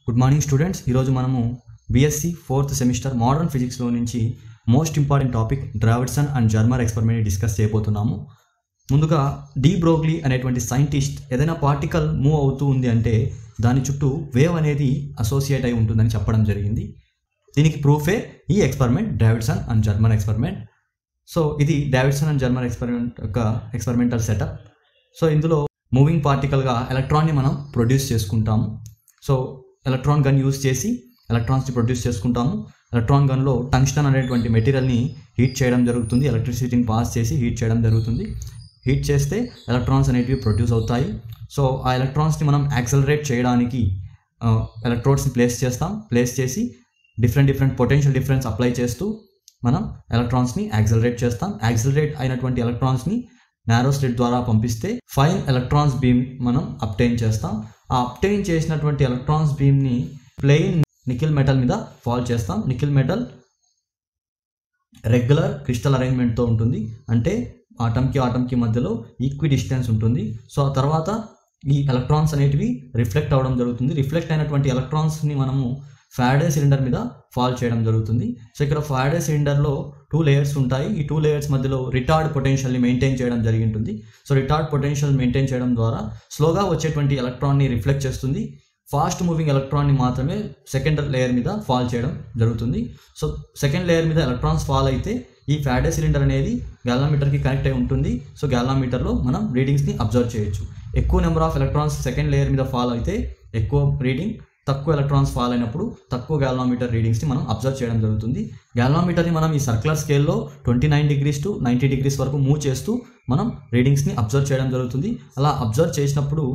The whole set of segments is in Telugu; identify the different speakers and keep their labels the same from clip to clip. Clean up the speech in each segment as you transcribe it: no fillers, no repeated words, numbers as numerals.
Speaker 1: Good morning students. ఈరోజు మనము బీఎస్సీ 4th సెమిస్టర్ మోడర్న్ ఫిజిక్స్లో నుంచి most important topic Davisson and Germer experiment discuss చేయబోతున్నాము. ముందుగా డి బ్రోగ్లీ అనేటువంటి సైంటిస్ట్ ఏదైనా పార్టికల్ మూవ్ అవుతూ ఉంది అంటే దాని చుట్టూ వేవ్ అనేది అసోసియేట్ అయి ఉంటుందని చెప్పడం జరిగింది. దీనికి ప్రూఫే ఈ experiment Davisson and Germer experiment. So ఇది డావిడ్సన్ అండ్ జర్మర్ ఎక్స్పెరిమెంట్ యొక్క ఎక్స్పెరిమెంటల్ సెటప్. సో ఇందులో మూవింగ్ పార్టికల్గా ఎలక్ట్రాన్ని మనం ప్రొడ్యూస్ చేసుకుంటాము. సో ఎలక్ట్రాన్ గన్ యూజ్ చేసి ఎలక్ట్రాన్స్ని ప్రొడ్యూస్ చేసుకుంటాము. ఎలక్ట్రాన్ గన్లో టంగ్స్టన్ అనేటువంటి మెటీరియల్ని హీట్ చేయడం జరుగుతుంది. ఎలక్ట్రిసిటీని పాస్ చేసి హీట్ చేయడం జరుగుతుంది. హీట్ చేస్తే ఎలక్ట్రాన్స్ అనేటివి ప్రొడ్యూస్ అవుతాయి. సో ఆ ఎలక్ట్రాన్స్ని మనం యాక్సలరేట్ చేయడానికి ఎలక్ట్రోడ్స్ని ప్లేస్ చేసి డిఫరెంట్ పొటెన్షియల్ డిఫరెన్స్ అప్లై చేస్తూ మనం ఎలక్ట్రాన్స్ని యాక్సలరేట్ చేస్తాం. యాక్సలరేట్ అయినటువంటి ఎలక్ట్రాన్స్ని నారో స్లిట్ ద్వారా పంపిస్తే ఫైన్ ఎలక్ట్రాన్స్ బీమ్ మనం అబ్టైన్ చేస్తాం. ఆ అబ్టైన్ చేసినటువంటి ఎలక్ట్రాన్స్ బీమ్ని ప్లెయిన్ నికెల్ మెటల్ మీద ఫాల్ చేస్తాం. నికెల్ మెటల్ రెగ్యులర్ క్రిస్టల్ అరేంజ్మెంట్తో ఉంటుంది, అంటే ఆటంకి మధ్యలో ఈక్వి డిస్టెన్స్ ఉంటుంది. సో ఆ తర్వాత ఈ ఎలక్ట్రాన్స్ అనేటివి రిఫ్లెక్ట్ అవ్వడం జరుగుతుంది. రిఫ్లెక్ట్ అయినటువంటి ఎలక్ట్రాన్స్ని మనము ఫారడే సిలిండర్ మీద ఫాల్ చేయడం జరుగుతుంది. సో ఇక్కడ ఫారడే సిలిండర్లో 2 లేయర్స్ ఉంటాయి. ఈ 2 లేయర్స్ మధ్యలో రిటార్డ్ పొటెన్షియల్ని మెయింటైన్ చేయడం జరిగింటుంది. సో రిటార్డ్ పొటెన్షియల్ మెయింటైన్ చేయడం ద్వారా స్లోగా వచ్చేటువంటి ఎలక్ట్రాన్ని రిఫ్లెక్ట్ చేస్తుంది. ఫాస్ట్ మూవింగ్ ఎలక్ట్రాన్ని మాత్రమే సెకండ్ లేయర్ మీద ఫాల్ చేయడం జరుగుతుంది. సో సెకండ్ లేయర్ మీద ఎలక్ట్రాన్స్ ఫాల్ అయితే ఈ ఫారడే సిలిండర్ అనేది గ్యాలనోమీటర్కి కనెక్ట్ అయి ఉంటుంది. సో గ్యాలనోమీటర్లో మనం రీడింగ్స్ని అబ్జర్వ్ చేయొచ్చు. ఎక్కువ number of electrons second layer మీద ఫాల్ అయితే ఎక్కువ రీడింగ్, తక్కువ ఎలక్ట్రాన్స్ ఫాల్ అయినప్పుడు తక్కువ గ్యాలనోమీటర్ రీడింగ్స్ని మనం అబ్జర్వ్ చేయడం జరుగుతుంది. గ్యాలనోమీటర్ని మనం ఈ సర్క్యులర్ స్కేల్లో 29 degrees to 90 degrees వరకు మూవ్ చేస్తూ మనం రీడింగ్స్ని అబ్జర్వ్ చేయడం జరుగుతుంది. అలా అబ్జర్వ్ చేసినప్పుడు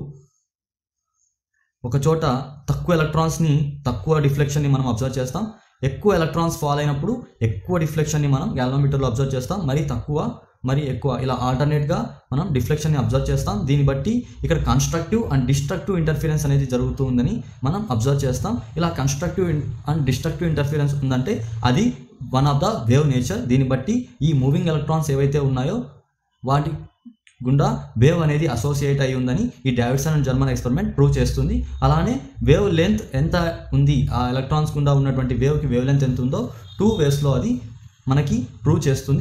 Speaker 1: ఒక చోట తక్కువ ఎలక్ట్రాన్స్ని, తక్కువ డిఫ్లెక్షన్ని మనం అబ్జర్వ్ చేస్తాం. ఎక్కువ ఎలక్ట్రాన్స్ ఫాల్ అయినప్పుడు ఎక్కువ డిఫ్లెక్షన్ని మనం గ్యాలనోమీటర్లో అబ్జర్వ్ చేస్తాం. మరి తక్కువ, మరి ఎక్కువ, ఇలా ఆల్టర్నేట్గా మనం డిఫ్లెక్షన్ని అబ్జర్వ్ చేస్తాం. దీన్ని బట్టి ఇక్కడ కన్స్ట్రక్టివ్ అండ్ డిస్ట్రక్టివ్ ఇంటర్ఫిరెన్స్ అనేది జరుగుతుందని మనం అబ్జర్వ్ చేస్తాం. ఇలా కన్స్ట్రక్టివ్ అండ్ డిస్ట్రక్టివ్ ఇంటర్ఫిరెన్స్ ఉందంటే అది one of the wave nature. దీన్ని బట్టి ఈ మూవింగ్ ఎలక్ట్రాన్స్ ఏవైతే ఉన్నాయో వాటి గుండా వేవ్ అనేది అసోసియేట్ అయి ఉందని ఈ Davisson and Germer experiment prove చేస్తుంది. అలానే వేవ్ లెంత్ ఎంత ఉంది, ఆ ఎలక్ట్రాన్స్ గుండా ఉన్నటువంటి వేవ్కి వేవ్ లెంత్ ఎంత ఉందో 2 waysలో అది మనకి ప్రూవ్ చేస్తుంది.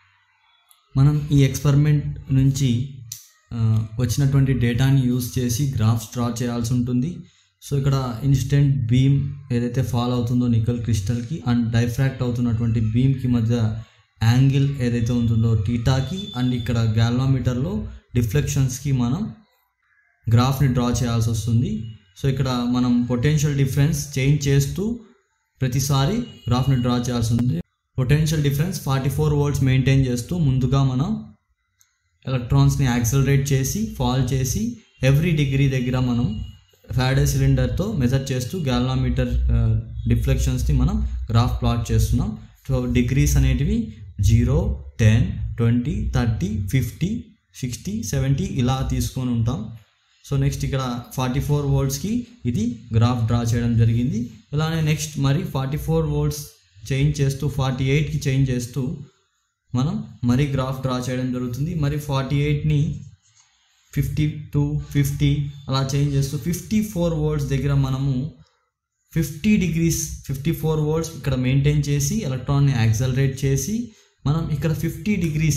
Speaker 1: మనం ఈ ఎక్స్పెరిమెంట్ నుంచి వచ్చినటువంటి డేటాని యూజ్ చేసి గ్రాఫ్స్ డ్రా చేయాల్సి ఉంటుంది. సో ఇక్కడ ఇన్స్టెంట్ బీమ్ ఏదైతే ఫాల్ అవుతుందో నికెల్ క్రిస్టల్కి అండ్ డైఫ్రాక్ట్ అవుతున్నటువంటి బీమ్కి మధ్య యాంగిల్ ఏదైతే ఉంటుందో టీటాకి, అండ్ ఇక్కడ గ్యాలనోమీటర్లో డిఫ్లెక్షన్స్కి మనం గ్రాఫ్ని డ్రా చేయాల్సి వస్తుంది. సో ఇక్కడ మనం పొటెన్షియల్ డిఫరెన్స్ చేంజ్ చేస్తూ ప్రతిసారి గ్రాఫ్ని డ్రా చేయాల్సి ఉంది. పొటెన్షియల్ డిఫరెన్స్ 44 volts మెయింటైన్ చేస్తూ ముందుగా మనం ఎలక్ట్రాన్స్ని యాక్సలరేట్ చేసి ఫాల్ చేసి ఎవ్రీ డిగ్రీ దగ్గర మనం ఫారడే సిలిండర్తో మెజర్ చేస్తూ గ్యాలనోమీటర్ డిఫ్లెక్షన్స్ని మనం గ్రాఫ్ ప్లాట్ చేస్తున్నాం. సో డిగ్రీస్ అనేటివి 0, 10, 20, 30, 50, 60, 70 ఇలా తీసుకొని ఉంటాం. సో నెక్స్ట్ ఇక్కడ 44 voltsకి ఇది గ్రాఫ్ డ్రా చేయడం జరిగింది. ఇలానే నెక్స్ట్ మరి 44 volts చేంజ్ చేస్తూ 48కి చేంజ్ చేస్తూ మనం మరి గ్రాఫ్ డ్రా చేయడం జరుగుతుంది. మరి 48ని 52, 50 అలా చేంజ్ చేస్తూ 54 volts దగ్గర మనము 50 degrees 54 volts ఇక్కడ మెయింటైన్ చేసి ఎలక్ట్రాన్ని యాక్సలరేట్ చేసి మనం ఇక్కడ 50 degrees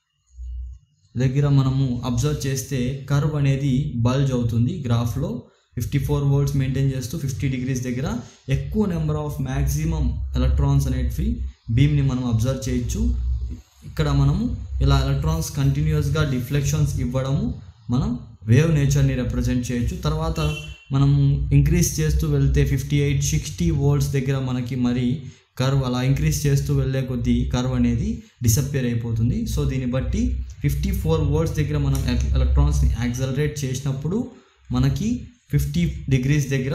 Speaker 1: దగ్గర మనము అబ్జర్వ్ చేస్తే కర్వ్ అనేది బల్జ్ అవుతుంది గ్రాఫ్లో. 54 volts మెయింటైన్ చేస్తూ 50 degrees దగ్గర ఎక్కువ నెంబర్ ఆఫ్ మ్యాక్సిమం ఎలక్ట్రాన్స్ అనేటివి బీమ్ని మనం అబ్జర్వ్ చేయొచ్చు. ఇక్కడ మనము ఇలా ఎలక్ట్రాన్స్ కంటిన్యూస్గా డిఫ్లెక్షన్స్ ఇవ్వడము మనం వేవ్ నేచర్ని రిప్రజెంట్ చేయొచ్చు. తర్వాత మనము ఇంక్రీజ్ చేస్తూ వెళ్తే 58, 60 volts దగ్గర మనకి మరి కర్వ్ అలా ఇంక్రీజ్ చేస్తూ వెళ్ళే కొద్దీ కర్వ్ అనేది డిసప్పియర్ అయిపోతుంది. సో దీన్ని బట్టి 54 volts దగ్గర మనం ఎలక్ట్రాన్స్ని యాక్సలరేట్ చేసినప్పుడు మనకి 50 degrees దగ్గర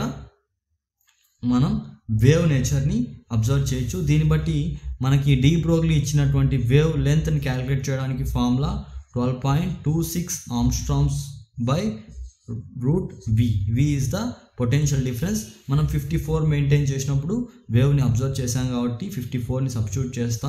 Speaker 1: మనం వేవ్ నేచర్ని అబ్జర్వ్ చేయొచ్చు. దీన్ని బట్టి మనకి డి బ్రోగ్లీ ఇచ్చినటువంటి వేవ్ లెంత్ని క్యాలిక్యులేట్ చేయడానికి formula 12.26 angstroms by √v. v is the potential difference. మనం 54 మెయింటైన్ చేసినప్పుడు వేవ్ని అబ్జర్వ్ చేసాం కాబట్టి 54ని సబ్స్టిట్యూట్ చేస్తాం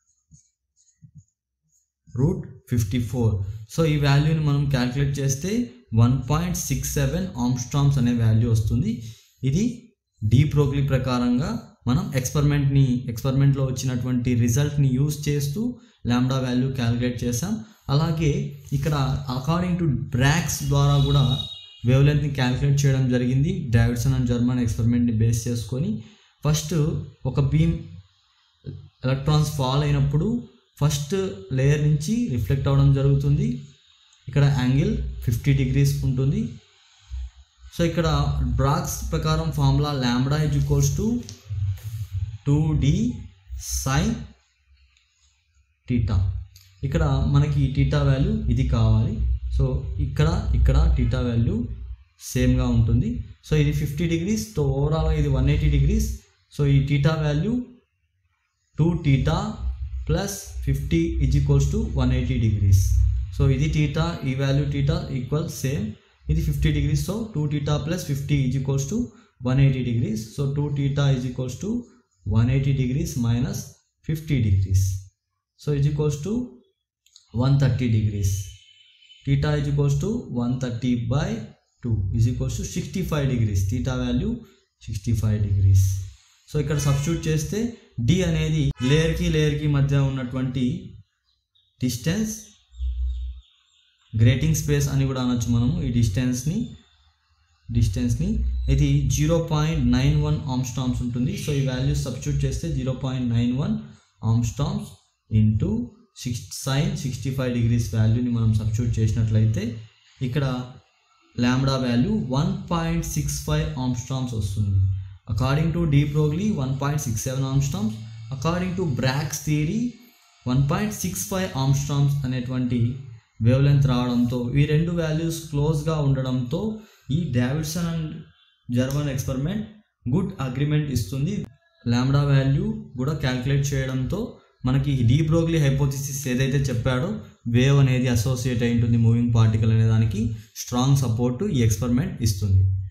Speaker 1: √54. సో ఈ వాల్యూని మనం క్యాలిక్యులేట్ చేస్తే 1.67 ఆమ్స్ట్రామ్స్ అనే వాల్యూ వస్తుంది. ఇది డి బ్రోగ్లీ ప్రకారంగా మనం ఎక్స్పెరిమెంట్లో వచ్చినటువంటి రిజల్ట్ని యూజ్ చేస్తూ లాంబ్డా వాల్యూ క్యాలిక్యులేట్ చేసాం. అలాగే ఇక్కడ అకార్డింగ్ టు బ్రాగ్స్ ద్వారా కూడా వేవ్ లెంత్ని క్యాలిక్యులేట్ చేయడం జరిగింది. డేవిడ్సన్ అండ్ జర్మన్ ఎక్స్పెరిమెంట్ని బేస్ చేసుకొని ఫస్ట్ ఒక బీమ్ ఎలక్ట్రాన్స్ ఫాల్ అయినప్పుడు ఫస్ట్ లేయర్ నుంచి రిఫ్లెక్ట్ అవ్వడం జరుగుతుంది. ఇక్కడ యాంగిల్ 50 degrees ఉంటుంది. సో ఇక్కడ బ్రాగ్స్ ప్రకారం formula lambda is equals to 2d sin θ. ఇక్కడ మనకి θ వాల్యూ ఇది కావాలి. సో ఇక్కడ θ వాల్యూ సేమ్గా ఉంటుంది. సో ఇది 50 degrees, సో ఓవరాల్గా ఇది 180 degrees. సో ఈ θ value 2θ plus 50 is equals to 180 degrees. So ఇది θ, ఈ వాల్యూ θ ఈక్వల్ సేమ్. ఇది 50 degrees, so 2θ plus 50 is equals to 180 degrees. So 2θ is equals to 180 degrees minus 50 degrees. So is equals to 130 degrees. θ is equals to 130/2 is equals to 65 degrees. θ value 65 degrees. So ఇక్కడ సబ్స్టిట్యూట్ చేస్తే డి అనేది లేయర్కి మధ్య ఉన్నటువంటి డిస్టెన్స్, గ్రేటింగ్ స్పేస్ అని కూడా అనొచ్చు మనము. ఈ డిస్టెన్స్ని ఇది 0.91 ఆమ్స్ట్రామ్స్ ఉంటుంది. సో ఈ వాల్యూ సబ్స్టిట్యూట్ చేస్తే 0.91 ఆమ్స్ట్రామ్స్ ఇంటూ sin 65 degrees వాల్యూని మనం సబ్స్టిట్యూట్ చేసినట్లయితే ఇక్కడ లాంబ్డా వాల్యూ 1.65 ఆమ్స్ట్రామ్స్ వస్తుంది. According to de Broglie 1.67 angstroms, according to Bragg's theory 1.65 angstroms అనేటువంటి వేవ్ లెంత్ రావడంతో ఈ రెండు వాల్యూస్ క్లోజ్గా ఉండడంతో ఈ Davidson and German experiment good agreement ఇస్తుంది. లాంబ్డా వాల్యూ కూడా క్యాల్కులేట్ చేయడంతో మనకి డి బ్రోగ్లీ హైపోథిసిస్ ఏదైతే చెప్పాడో వేవ్ అనేది అసోసియేట్ అయి ఉంటుంది మూవింగ్ పార్టికల్ అనే దానికి స్ట్రాంగ్ సపోర్ట్ ఈ ఎక్స్పెరిమెంట్ ఇస్తుంది.